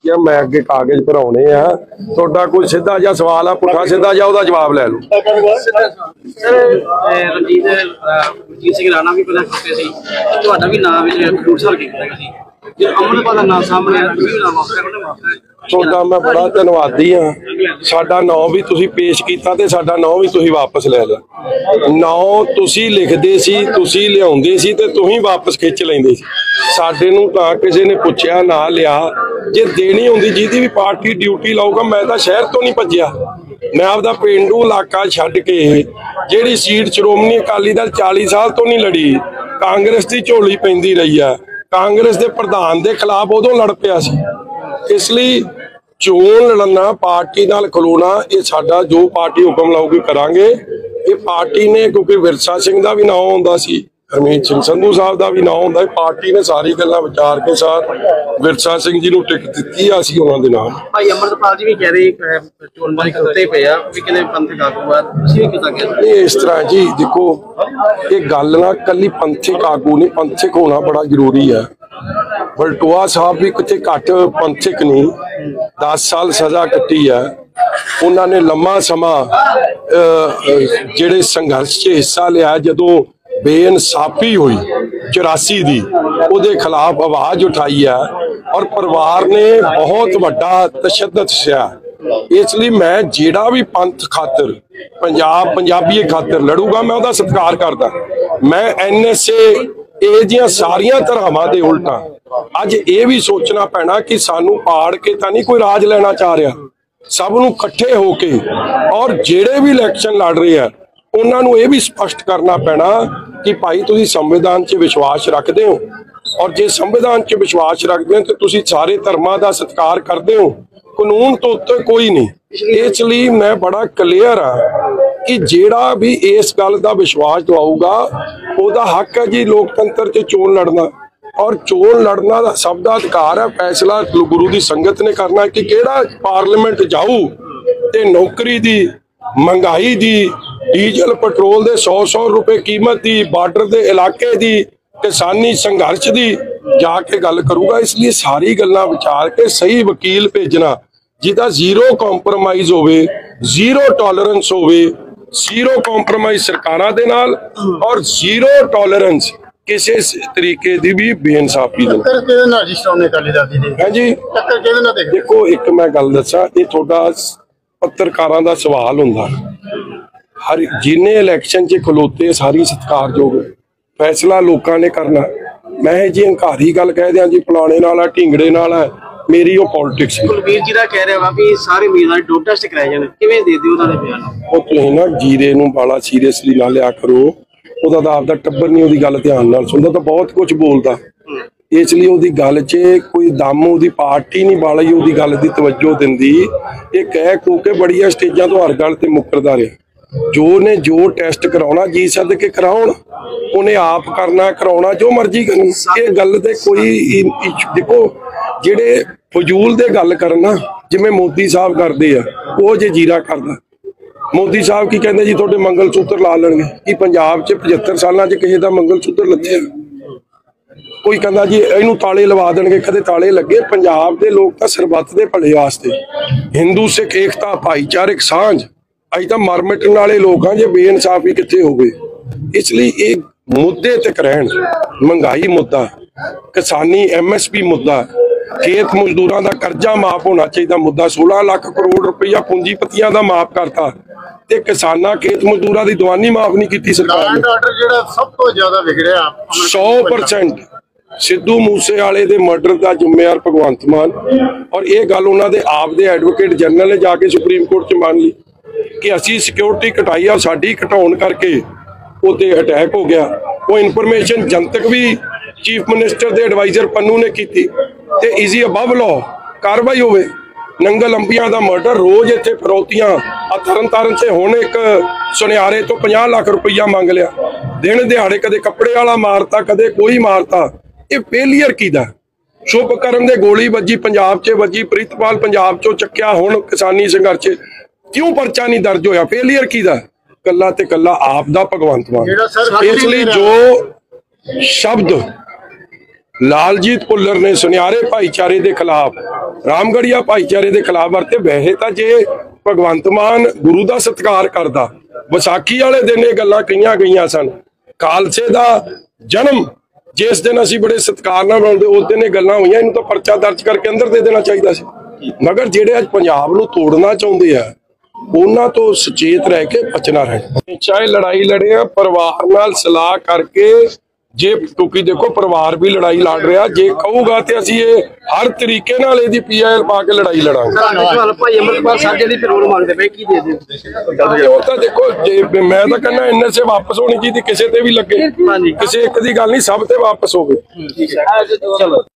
किया मैं अगे कागज भराने आ तुहाडा कोई सीधा जिहा सवाल आ पुठा सीधा जिहा ओहदा जवाब लै लो। रणजीत सिंह राणा भी पहले खड़ोते सी तुहाडा भी नाम खडूर साहब कीता सी जे अमरपाल दा नाम सामने आया भी नाम वापस ਤੁਹਾਡਾ मैं बड़ा धन्नवादी हाँ साडा नाम भी तुसीं पेश कीता ते साडा नाम भी तुसीं वापस लै लिया। नाम तुसीं लिखदे सी तुसीं लियाउंदे सी ते तुसीं वापस खिच लैंदे सी साडे नूं तां किसी ने पुछया ना लिया जे देनी हुंदी जिहदी भी पार्टी ड्यूटी लाऊगा मैं तां शहर तो नहीं भज्जिया मैं आपदा पेंडू इलाका छड्ड के जिहड़ी सीट श्रोमणी अकाली दल 40 साल तो नहीं लड़ी कांग्रेस की झोली पैंदी रही है कांग्रेस के प्रधान के खिलाफ उदों लड़ पिया सी इसलिए चोन लड़ना पार्टी नाल खलोना ये साडा जो पार्टी हुक्म लाऊगी करांगे। ये पार्टी ने क्योंकि विरसा सिंह का भी नाम हुंदा सी हरमीत सिंह संधू साहब का भी नाम हुंदा पार्टी ने सारी गल्लां विचार के साथ विरसा सिंह जी नूं टिकट दित्ती असीं उन्हां दे नाम। भाई अमरपाल जी भी कह रहे चोन बारी खड़ोते पे आ भी कहते पंथिक आगू आ तुसीं भी किदां कहंदे इस तरह जी देखो ये गल ना कल्ली पंथिक आगू नहीं पंथिक होना बड़ा जरूरी है। बलटोआ साहब भी किते घट पंथिक नहीं 10 साल सजा कट्टी है उन्होंने लम्मा समा जिहड़े संघर्ष च हिस्सा लिया जदों बेइंसाफी हुई 84 दी उहदे खिलाफ आवाज उठाई है और परिवार ने बहुत वड्डा तशद्दद सहा इसलिए मैं जिहड़ा भी पंथ खातर पंजाबी खातर लड़ूगा मैं उहदा सत्कार करदा मैं NSA ਇਹ ਸਾਰੀਆਂ ਧਰਾਵਾਂ ਦੇ ਉਲਟਾ ਅੱਜ ਇਹ ਵੀ ਸੋਚਣਾ ਪੈਣਾ ਕਿ ਸਾਨੂੰ ਪਾੜ ਕੇ ਤਾਂ ਨਹੀਂ ਕੋਈ ਰਾਜ ਲੈਣਾ ਚਾਹ ਰਿਹਾ ਸਭ ਨੂੰ ਇਕੱਠੇ ਹੋ ਕੇ ਔਰ ਜਿਹੜੇ ਵੀ ਇਲੈਕਸ਼ਨ ਲੜ ਰਹੇ ਆ ਉਹਨਾਂ ਨੂੰ ਇਹ ਵੀ ਸਪਸ਼ਟ ਕਰਨਾ ਪੈਣਾ ਕਿ ਭਾਈ ਤੁਸੀਂ ਸੰਵਿਧਾਨ 'ਚ ਵਿਸ਼ਵਾਸ ਰੱਖਦੇ ਹੋ ਔਰ ਜੇ ਸੰਵਿਧਾਨ 'ਚ ਵਿਸ਼ਵਾਸ ਰੱਖਦੇ ਹੋ ਤਾਂ ਤੁਸੀਂ ਸਾਰੇ ਧਰਮਾਂ ਦਾ ਸਤਿਕਾਰ ਕਰਦੇ ਹੋ ਕਾਨੂੰਨ ਤੋਂ ਉੱਤੇ ਕੋਈ ਨਹੀਂ। ਇਸ ਲਈ ਮੈਂ ਬੜਾ ਕਲੀਅਰ ਆ कि जेड़ा भी इस गल का विश्वास दवाऊगा ओदा हक है जी लोकतंत्र च चोन लड़ना और चोन लड़ना दा सब दा अधिकार है फैसला गुरु की संगत ने करना कि केड़ा पार्लीमेंट जाऊ ते नौकरी दी महंगाई दी डीजल पेट्रोल दे 100 रुपए कीमत दी बार्डर दे इलाके दी किसानी संघर्ष दी जाके गल करूगा। इसलिए सारी गल्लां विचार के सही वकील भेजना जिहदा जीरो कॉम्प्रोमाइज होवे जीरो टॉलरेंस होवे जीरो कॉम्प्रोमाइज सरकारां दे नाल और जीरो टॉलरेंस किसी तरीके दी भी बेइंसाफी दे नाल जी। देखो एक मैं गल दसा ये थोड़ा पत्रकारां दा सवाल हुंदा हर जिन्ने इलैक्शन च खलोते सारी सत्कारयोग फैसला लोकां ने करना मैं जी हंकारी गल कह दियां जी फलाने नाल ढिंगड़े नाल है मेरी वो पॉलिटिक्स कुलबीर जी दा कह रहा वा भी सारे उम्मीदवार डोप टेस्ट कराए जाने किवें दे दिओ उन्हां दे बयान ਉਹ ਤੁਸੀਂ ਨਾ ਜੀਰੇ ਨੂੰ ਬਾਲਾ ਸੀਰੀਅਸਲੀ ਨਾ ਲਿਆ ਕਰੋ ਉਹਦਾ ਤਾਂ ਆਪਦਾ ਟੱਬਰ ਨਹੀਂ ਉਹਦੀ ਗੱਲ ਧਿਆਨ ਨਾਲ ਸੁਣਦਾ ਤਾਂ ਬਹੁਤ ਕੁਝ ਬੋਲਦਾ ਇਸ ਲਈ ਉਹਦੀ ਗੱਲ 'ਚ ਕੋਈ ਦਮ ਉਹਦੀ ਪਾਰਟੀ ਨਹੀਂ ਬਾਲਾ ਹੀ ਉਹਦੀ ਗੱਲ ਦੀ ਤਵੱਜੋ ਦਿੰਦੀ ਇਹ ਕਹਿ ਕਿਉਂਕਿ ਬੜੀਆਂ ਸਟੇਜਾਂ ਤੋਂ ਹਰ ਗੱਲ ਤੇ ਮੁੱਕਰਦਾ ਰਿਹਾ ਜੋ ਨੇ ਜੋ ਟੈਸਟ ਕਰਾਉਣਾ ਜੀ ਸੱਦ ਕੇ ਕਰਾਉਣ ਉਹਨੇ ਆਪ ਕਰਨਾ ਕਰਾਉਣਾ ਜੋ ਮਰਜ਼ੀ ਕਰਨ ਇਹ ਗੱਲ ਤੇ ਕੋਈ ਦੇਖੋ ਜਿਹੜੇ ਫਜ਼ੂਲ ਦੇ ਗੱਲ ਕਰਨਾ ਜਿਵੇਂ ਮੋਦੀ ਸਾਹਿਬ ਕਰਦੇ ਆ ਉਹ ਜੇ ਜੀਰਾ ਕਰਦਾ मोदी साहब की कहते जी थोड़े मंगल सूत्र ला लेंगे कि पंजाब च 75 साल किसी का मंगल सूत्र लगे कोई कहता जी इनू ताले लवा देंगे कदे ताले लगे पंजाब के लोग तो सरबत के भले वास्ते हिंदू सिख एकता भाईचारक सांझ अज तो मर मिटन वाले लोग हाँ जो बेइंसाफी कितने हो गए इसलिए एक मुद्दे तक रहन महंगाई मुद्दा किसानी MSP मुद्दा खेत मजदूरों का कर्जा माफ होना चाहिए मुद्दा 16 लाख करोड़ रुपया पूंजीपतियों का माफ करता ते किसाना खेत मजदूरों की दवानी माफ नहीं की सरकार ने। सब तो ज्यादा बिगड़िया 100% सिद्धू मूसेवाले दे मर्डर का जिम्मेवार भगवंत मान और ये गल उन्होंने आप दे एडवोकेट जनरल ने जाके सुप्रीम कोर्ट च मान ली कि असी सिक्योरिटी घटाई और साडी घटाउण करके उत्ते अटैक हो गया। वो इनफॉर्मेशन जनतक भी चीफ मिनिस्टर दे एडवाइजर पन्नू ने की ते इजी अबव लॉ कार्रवाई होवे। नंगल अंबिया का मर्डर रोज इत्थे फिरौतियां तरन तारण से हुण एक सुनियारे तो 50 लाख रुपया मंग लिया दिन दिहाड़े कदे कपड़े वाला मारता कदे कोई मारता ये फेलीयर कीदा शुभकर्म दे गोली वजी पंजाब च वजी प्रीतपाल पंजाब चो चक्या हुण किसानी संघर्ष क्यों परचा नहीं दर्ज होया फेलीयर कीदा कला ते कला आप दा भगवंत मान। इसलिए जो शब्द ਲਾਲਜੀਤ ਭੁੱਲਰ ਨੇ ਸੁਨਿਆਰੇ ਭਾਈਚਾਰੇ ਦੇ ਖਿਲਾਫ, ਰਾਮਗੜੀਆ ਭਾਈਚਾਰੇ ਦੇ ਖਿਲਾਫ ਵਰਤੇ। ਵੈਸੇ ਤਾਂ ਜੇ ਭਗਵੰਤ ਮਾਨ ਗੁਰੂ ਦਾ ਸਤਿਕਾਰ ਕਰਦਾ, ਵਿਸਾਖੀ ਵਾਲੇ ਦਿਨ ਇਹ ਗੱਲਾਂ ਕਹੀਆਂ ਗਈਆਂ ਸਨ। ਖਾਲਸੇ ਦਾ ਜਨਮ ਜਿਸ ਦਿਨ ਅਸੀਂ ਬੜੇ ਸਤਿਕਾਰ ਨਾਲ ਮਨਾਉਂਦੇ, ਉਸ ਦਿਨ ਇਹ ਗੱਲਾਂ ਹੋਈਆਂ। ਇਹਨੂੰ ਤਾਂ ਪਰਚਾ ਦਰਜ ਕਰਕੇ ਅੰਦਰ ਦੇ ਦੇਣਾ ਚਾਹੀਦਾ ਸੀ। ਮਗਰ ਜਿਹੜੇ ਅੱਜ ਪੰਜਾਬ ਨੂੰ ਤੋੜਨਾ ਚਾਹੁੰਦੇ ਆ, ਉਹਨਾਂ ਤੋਂ ਸੁਚੇਤ ਰਹਿ ਕੇ ਬਚਣਾ ਰਹਿਣਾ। ਚਾਹੇ ਲੜਾਈ ਲੜੇ ਆ ਪਰਿਵਾਰ ਨਾਲ ਸਲਾਹ ਕਰਕੇ, ਜੇ ਕਿਉਂਕਿ ਦੇਖੋ ਪਰਿਵਾਰ ਵੀ ਲੜਾਈ ਲੜ ਰਿਹਾ, ਜੇ ਕਹੂਗਾ ਤੇ ਅਸੀਂ ਇਹ ਹਰ ਤਰੀਕੇ ਨਾਲ ਇਹਦੀ PIL ਪਾ ਕੇ ਲੜਾਈ ਲੜਾਂਗੇ। ਭਾਈ ਅਮਰਪਾਲ ਸਾਹਿਬ ਦੀ ਪੈਰੋਲ ਮੰਗਦੇ ਪਏ, ਕੀ ਦੇ ਦਿਓ? ਉਹ ਤਾਂ ਦੇਖੋ, ਜੇ ਮੈਂ ਤਾਂ ਕਹਿੰਦਾ NSA ਵਾਪਸ ਹੋਣੀ ਚਾਹੀਦੀ, ਕਿਸੇ ਤੇ ਵੀ ਲੱਗੇ, ਕਿਸੇ ਇੱਕ ਦੀ ਗੱਲ ਨਹੀਂ, ਸਭ ਤੇ ਵਾਪਸ ਹੋਵੇ। ਚਲੋ।